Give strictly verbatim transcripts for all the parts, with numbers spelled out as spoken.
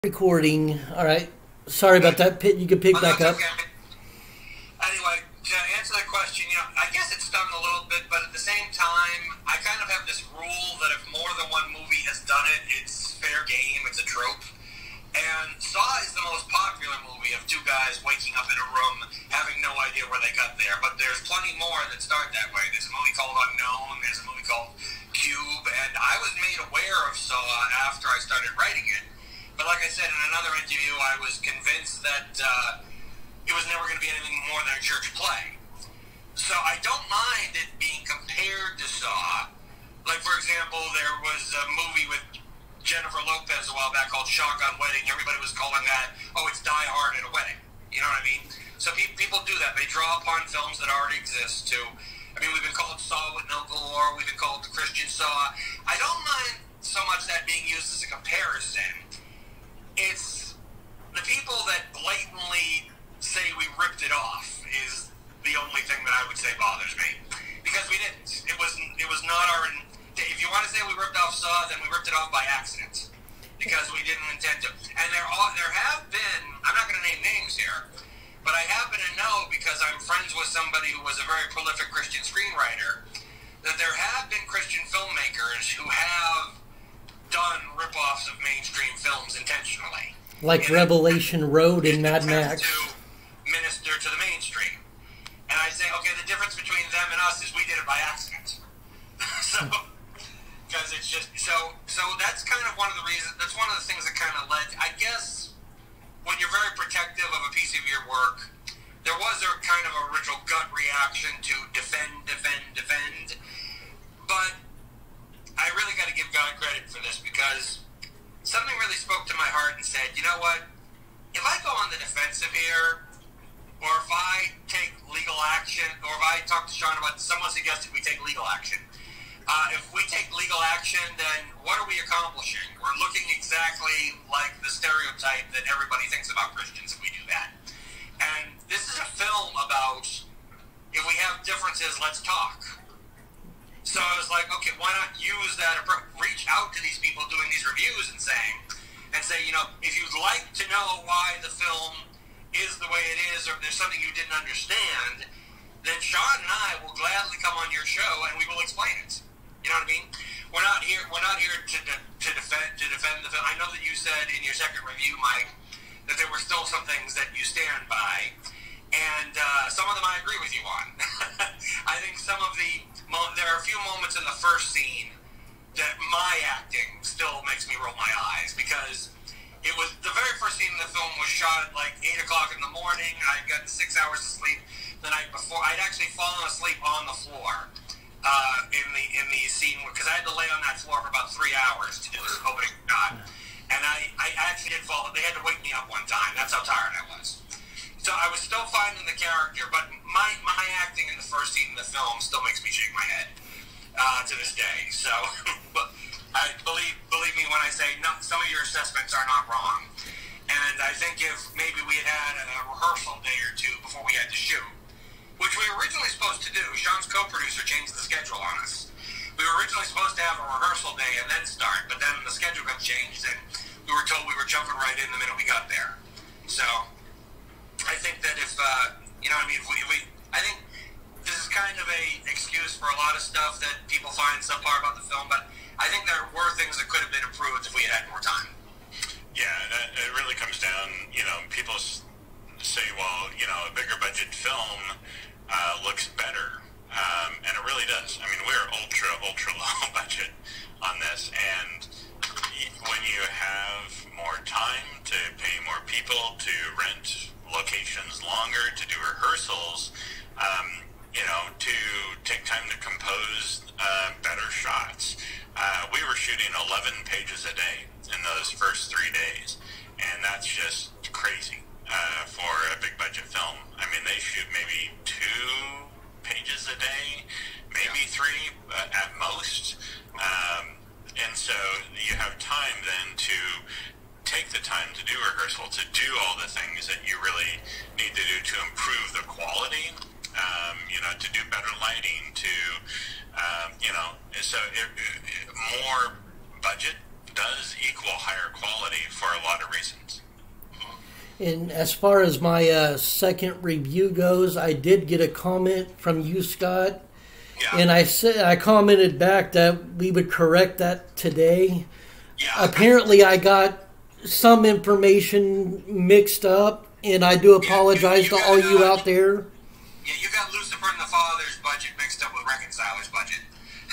Recording. All right. Sorry about that. Pit. You can pick Oh, back that's up. okay. Anyway, to answer that question, you know, I guess it stung a little bit, but at the same time, I kind of have this rule that if more than one movie has done it, it's fair game, it's a trope. And Saw is the most popular movie of two guys waking up in a room having no idea where they got there. But there's plenty more that start that way. There's a movie called Unknown, there's a movie called Cube, and I was made aware of Saw after I started writing it. But like I said in another interview, I was convinced that uh, it was never going to be anything more than a church play. So I don't mind it being compared to Saw. Like, for example, there was a movie with Jennifer Lopez a while back called Shotgun Wedding. Everybody was calling that, oh, it's Die Hard at a wedding. You know what I mean? So pe- people do that. They draw upon films that already exist too. I mean, we've been called Saw with No Galore. We've been called the Christian Saw. I don't mind so much that being used as a comparison. It's the people that blatantly say we ripped it off is the only thing that I would say bothers me, because we didn't. It was it was not our. If you want to say we ripped off Saw, then we ripped it off by accident, because we didn't intend to. And there are there have been. I'm not going to name names here, but I happen to know, because I'm friends with somebody who was a very prolific Christian screenwriter, that there have been Christian filmmakers who have done rip-offs of mainstream films intentionally. Like and Revelation Road in Mad Max. To minister to the mainstream. And I say, okay, the difference between them and us is we did it by accident. so, because it's just, so, so that's kind of one of the reasons, that's one of the things that kind of led, I guess, when you're very protective of a piece of your work, there was a kind of original gut reaction to defend, defend, defend. But I really got to give God credit for this, because something really spoke to my heart and said, you know what, if I go on the defensive here, or if I take legal action, or if I talk to Sean about, someone suggested we take legal action. Uh, if we take legal action, then what are we accomplishing? We're looking exactly like the stereotype that everybody thinks about Christians if we do that. And this is a film about, if we have differences, let's talk. So I was like, okay, why not use that approach? Reach out to these people doing these reviews and saying, and say, you know, if you'd like to know why the film is the way it is, or if there's something you didn't understand, then Sean and I will gladly come on your show and we will explain it. You know what I mean? We're not here. We're not here to de- to defend to defend the film. I know that you said in your second review, Mike, that there were still some things that you stand by, and uh, some of them I agree with you on. I think some of the there are a few moments in the first scene that my acting still makes me roll my eyes, because it was the very first scene in the film was shot at like eight o'clock in the morning. I'd gotten six hours of sleep the night before. I'd actually fallen asleep on the floor uh, in the in the scene, because I had to lay on that floor for about three hours to do this opening shot. And I, I actually did fall. They had to wake me up one time. That's how tired I was. So I was still finding the character, but my my acting in the first scene in the film still makes me shake my head uh, to this day. So, but I believe believe me when I say no, some of your assessments are not wrong. And I think if maybe we had had a rehearsal day or two before we had to shoot, which we were originally supposed to do, Sean's co-producer changed the schedule on us. We were originally supposed to have a rehearsal day and then start, but then the schedule got changed, and we were told we were jumping right in the minute we got there. So I think that if, uh, you know what I mean, if we, we, I think this is kind of a excuse for a lot of stuff that people find subpar about the film, but I think there were things that could have been improved if we had had more time. Yeah, that, it really comes down, you know, people s- say, well, you know, a bigger budget film uh, looks better, um, and it really does. I mean, we're ultra, ultra low budget on this, and when you have more time to pay more people, to rent locations longer, to do rehearsals, um, you know, to take time to compose uh, better shots. Uh, we were shooting eleven pages a day in those first three days, and that's just crazy uh, for a big budget film. I mean, they shoot maybe two pages a day, maybe three uh, at most, um, and so you have time then to take the time to do rehearsal, to do all the things that you really need to do to improve the quality, um, you know, to do better lighting, to, um, you know, so it, it, more budget does equal higher quality for a lot of reasons. And as far as my uh, second review goes, I did get a comment from you, Scott. Yeah. And I said I commented back that we would correct that today. Yeah. Apparently, I got some information mixed up, and I do apologize you- you to all got, you uh, out there. Yeah, you got Lucifer and the Father's budget mixed up with Reconciler's budget.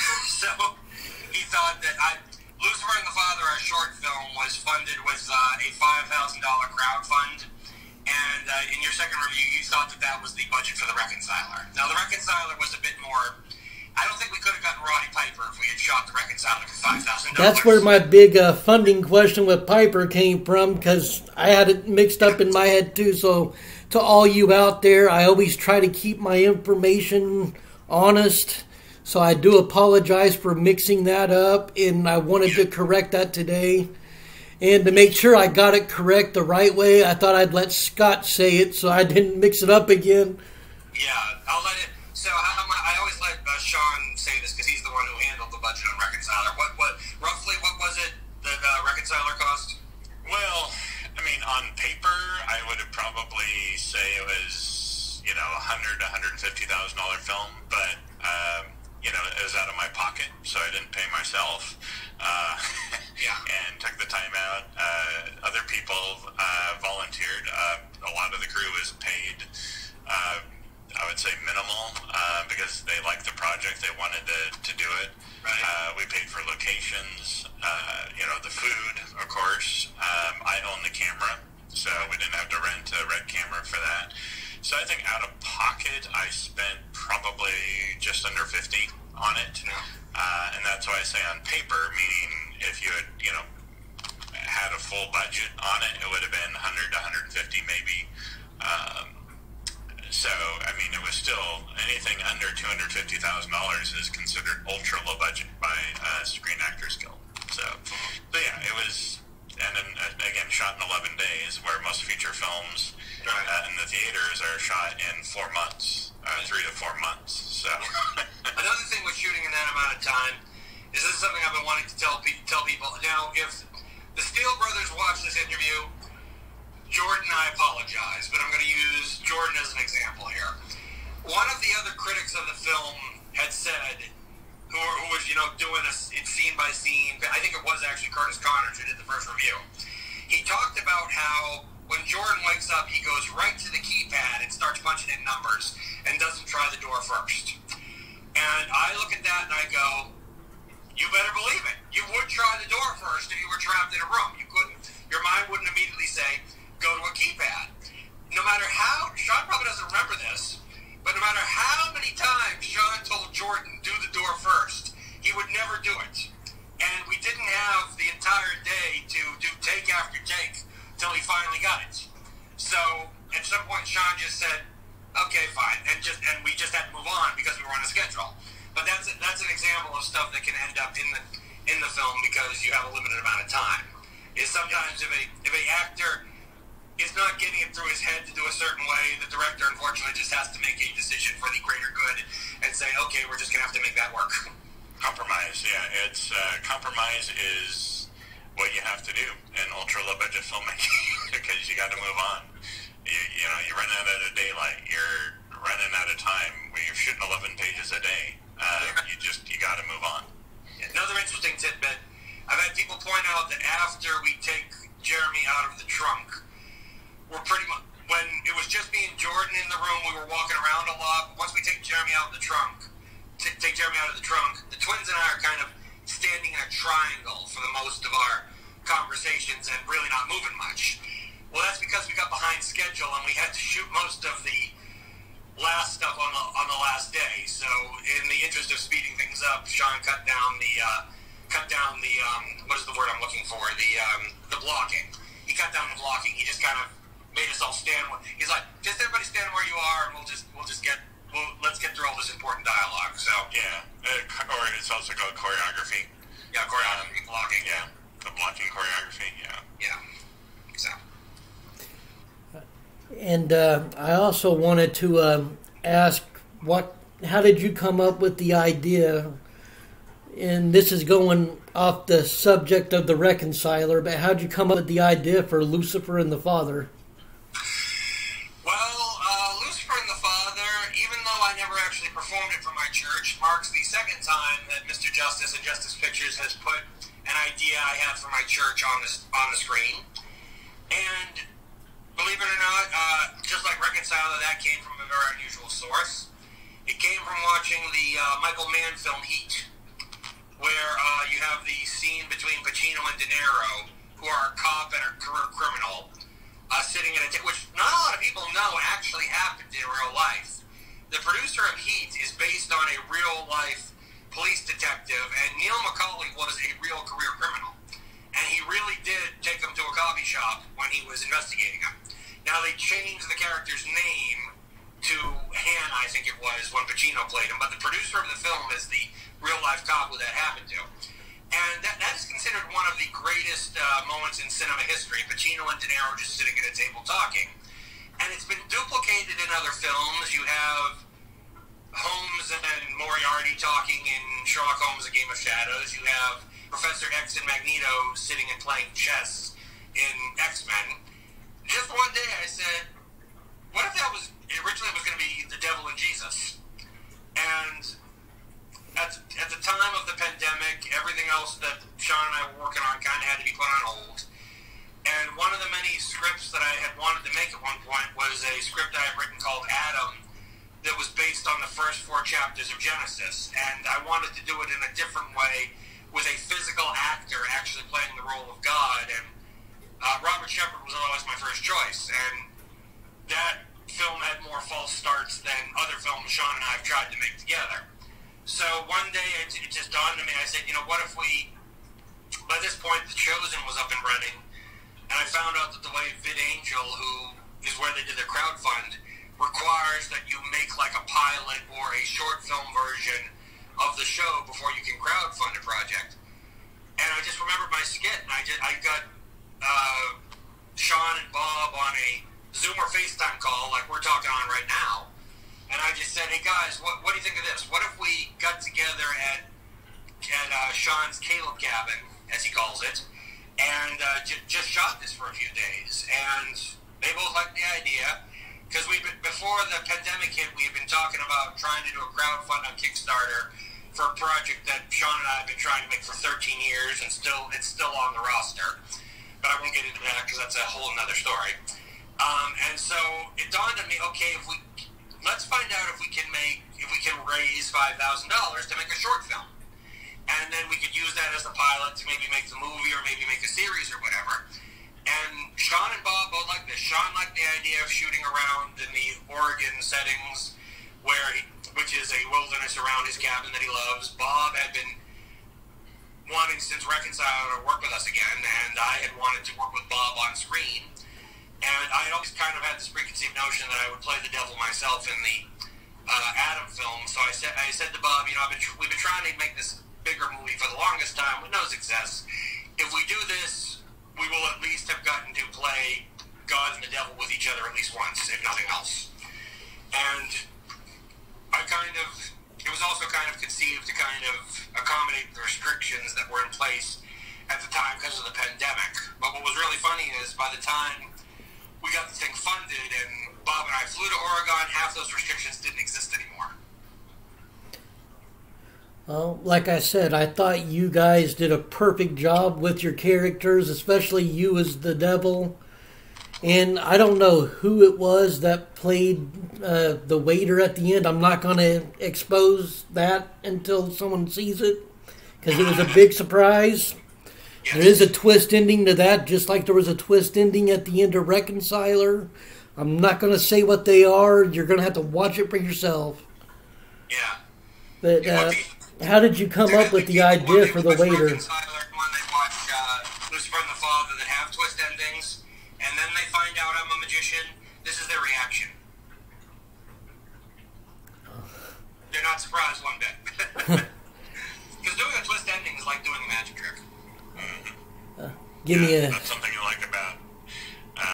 So he thought that I, Lucifer and the Father, our short film, was funded with uh, a five thousand dollars crowd fund. And uh, in your second review, you thought that that was the budget for the Reconciler. Now, the Reconciler was a bit more... I don't think we could have gotten Roddy Piper if we had shot the Reconciler for five thousand dollars. That's where my big uh, funding question with Piper came from, because I had it mixed up in my head too. So to all you out there, I always try to keep my information honest. So I do apologize for mixing that up, and I wanted to correct that today. And to make sure I got it correct the right way, I thought I'd let Scott say it so I didn't mix it up again. Yeah, I'll let it... So how, how, I always let uh, Sean say this because he's the one who handled the budget on Reconciler. What, what, roughly, what was it that uh, Reconciler cost? Well, I mean, on paper, I would have probably say it was, you know, a hundred, a hundred and fifty thousand dollar film, but um, you know, it was out of my pocket, so I didn't pay myself. Uh, Yeah. and took the time out. Uh, other people uh, volunteered. Uh, a lot of the crew was paid. Uh, I would say minimal, uh, because they liked the project, they wanted to, to do it. Right. Uh, we paid for locations, uh, you know, the food, of course. Um, I own the camera, so we didn't have to rent a red camera for that. So I think out of pocket, I spent probably just under fifty on it. Yeah. Uh, and that's why I say on paper, meaning if you had, you know, had a full budget on it, it would have been one hundred to one hundred fifty maybe. Um, So, I mean, it was still anything under two hundred fifty thousand dollars is considered ultra low budget by uh, Screen Actors Guild. So, so yeah, it was, and then uh, again, shot in eleven days, where most feature films uh, in the theaters are shot in four months, uh, three to four months. So, Another thing with shooting in that amount of time is this is something I've been wanting to tell, pe- tell people. Now, if the Steele brothers watch this interview, Jordan, I apologize, but I'm going to use Jordan as an example here. One of the other critics of the film had said, who, who was, you know, doing a it scene by scene, I think it was actually Curtis Connors who did the first review. He talked about how when Jordan wakes up, he goes right to the keypad and starts punching in numbers and doesn't try the door first. And I look at that and I go, you better believe it. You would try the door first if you were trapped in a room. You couldn't, your mind wouldn't immediately say, go to a keypad. No matter how, Sean probably doesn't remember this, but no matter how many times Sean told Jordan, do the door first, he would never do it. And we didn't have the entire day to do take after take till he finally got it. So at some point Sean just said, okay, fine, and just and we just had to move on because we were on a schedule. But that's that's an example of stuff that can end up in the in the film because you have a limited amount of time. Is sometimes if a if a actor is not getting it through his head to do a certain way, the director unfortunately just has to make a decision for the greater good and say, okay, we're just going to have to make that work. compromise, yeah. It's uh, compromise is what you have to do in ultra low budget filmmaking because you got to move on. You, you know, you run out of daylight. You're running out of time. When you're shooting eleven pages a day, uh, you just you got to move on. Another interesting tidbit: I've had people point out that after we take Jeremy out of the trunk, we're pretty much when it was just me and Jordan in the room, we were walking around a lot. Once we take Jeremy out of the trunk, t- take Jeremy out of the trunk, the twins and I are kind of standing in a triangle for the most of our conversations and really not moving much. Well, that's because we got behind schedule and we had to shoot most of the last stuff on the on the last day. So, in the interest of speeding things up, Sean cut down the uh, cut down the um, what is the word I'm looking for? The um, the blocking. He cut down the blocking. He just kind of made us all stand. He's like, just everybody stand where you are, and we'll just we'll just get we'll let's get through all this important dialogue. So yeah, uh, or it's also called choreography. Yeah, choreography, um, blocking. Yeah, the blocking choreography. Yeah. Yeah. So. And uh, I also wanted to um, ask, what? How did you come up with the idea? and this is going off the subject of the Reconciler, but how'd you come up with the idea for Lucifer and the Father? Well, uh, Lucifer and the Father, even though I never actually performed it for my church, marks the second time that Mister Justice and Justice Pictures has put an idea I had for my church on the, on the screen. And believe it or not, uh, just like Reconciler, that came from a very unusual source. It came from watching the uh, Michael Mann film Heat, where uh, you have the scene between Pacino and De Niro, who are a cop and a career criminal, uh, sitting at a table, which not a lot of people know actually happened in real life. The producer of Heat is based on a real-life police detective, and Neil McCauley was a real career criminal. And he really did take him to a coffee shop when he was investigating him. Now, they changed the character's name to Han, I think it was, when Pacino played him, but the producer of the film is the real-life cop who that happened to. And that, that is considered one of the greatest uh, moments in cinema history. Pacino and De Niro just sitting at a table talking. And it's been duplicated in other films. You have Holmes and Moriarty talking in Sherlock Holmes: A Game of Shadows. You have Professor X and Magneto sitting and playing chess in X-Men. Just one day I said, what if that was, originally it was going to be the devil and Jesus? And at, at the time of the pandemic, everything else that Sean and I were working on kind of had to be put on hold. And one of the many scripts that I had wanted to make at one point was a script I had written called Adam that was based on the first four chapters of Genesis. And I wanted to do it in a different way with a physical actor actually playing the role of God. And uh, Robert Shepard was always my first choice. And that film had more false starts than other films Sean and I have tried to make together. So one day it, it just dawned on me. I said, you know, what if we, by this point, The Chosen was up and running, and I found out that the way VidAngel, who is where they did their crowdfund, requires that you make like a pilot or a short film version of the show before you can crowdfund a project. And I just remembered my skit, and I just, I got uh, Sean and Bob on a Zoom or FaceTime call like we're talking on right now. And I just said, hey guys, what, what do you think of this? What if we got together at, at uh, Sean's Caleb cabin, as he calls it, and uh, j- just shot this for a few days? And they both liked the idea, because we before the pandemic hit, we had been talking about trying to do a crowdfund on Kickstarter for a project that Sean and I have been trying to make for thirteen years, and still it's still on the roster. But I won't get into that because that's a whole another story. Um, and so it dawned on me, okay, if we let's find out if we can make if we can raise five thousand dollars to make a short film, and then we could use that as the pilot to maybe make the movie or maybe make a series or whatever. And Sean and Bob both liked this. Sean liked the idea of shooting around in the Oregon settings, where he, which is a wilderness around his cabin that he loves. Bob had been wanting since Reconcile to work with us again, and I had wanted to work with Bob on screen. And I had always kind of had this preconceived notion that I would play the devil myself in the uh, Adam film. So I said, I said to Bob, you know, I've been, we've been trying to make this bigger movie for the longest time with no success. If we do this, we will at least have gotten to play God and the devil with each other at least once, if nothing else. And I kind of, it was also kind of conceived to kind of accommodate the restrictions that were in place at the time because of the pandemic. But what was really funny is by the time we got the thing funded and Bob and I flew to Oregon, half those restrictions didn't exist anymore. Well, like I said, I thought you guys did a perfect job with your characters, especially you as the devil. And I don't know who it was that played uh, the waiter at the end. I'm not going to expose that until someone sees it, because it was a big surprise. Yes. There is a twist ending to that, just like there was a twist ending at the end of Reconciler. I'm not going to say what they are. You're going to have to watch it for yourself. Yeah. But uh, how did you come up with the idea for the waiter? Reconciler, when they watch uh, Lucifer and the Father that have twist endings, and then they find out I'm a magician, this is their reaction. They're not surprised one bit. Because doing a twist ending is like doing a magic trick. Uh, give yeah, me a... That's a